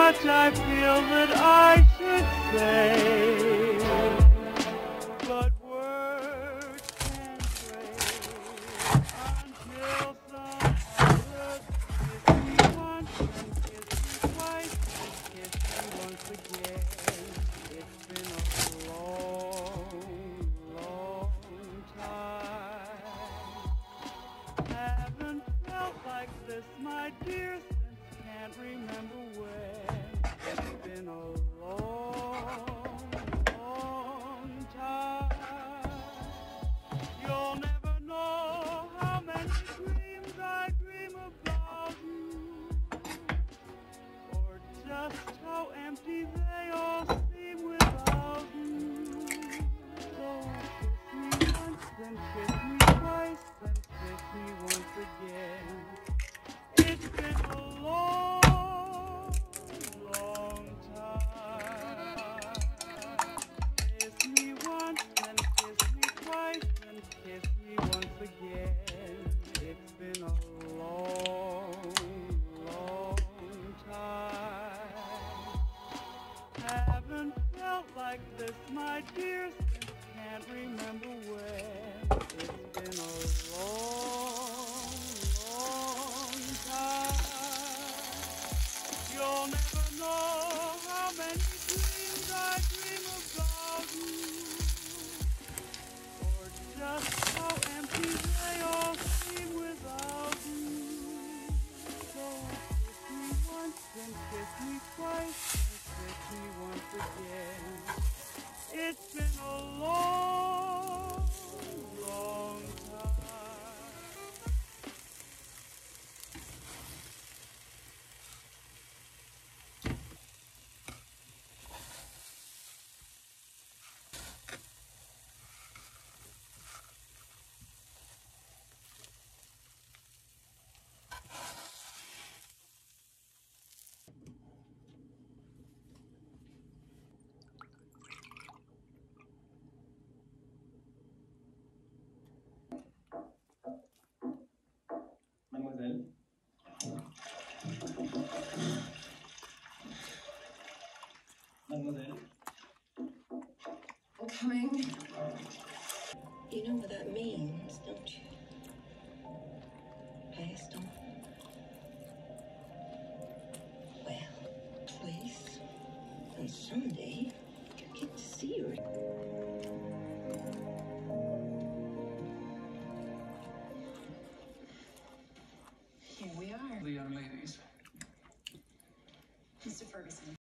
much I feel that I should say, but words can't pray until some other kiss me once and kiss me twice and kiss me once again. It's been a long, long time. Haven't felt like this, my dear, since can't remember when. It's been a long, long time. You'll never know how many dreams I dream about you, or just how empty they all seem without you. So kiss me once, then kiss me twice, then kiss me once again. It's been a long, long time. Kiss me once, then kiss me twice, then kiss me once again. It's been a long, long time. Haven't felt like this, my dear, since can't remember when. It's been a long, long time. You'll never know how many dreams I dream about you, or just how empty they all seem without you. So kiss me once, then kiss me twice, then kiss me once again. It's been a long, long time. Mademoiselle. Mademoiselle. Coming. You know what that means, don't you? Passed on. Well, place, and someday you get to see her. Here we are. The young ladies. Mr. Ferguson.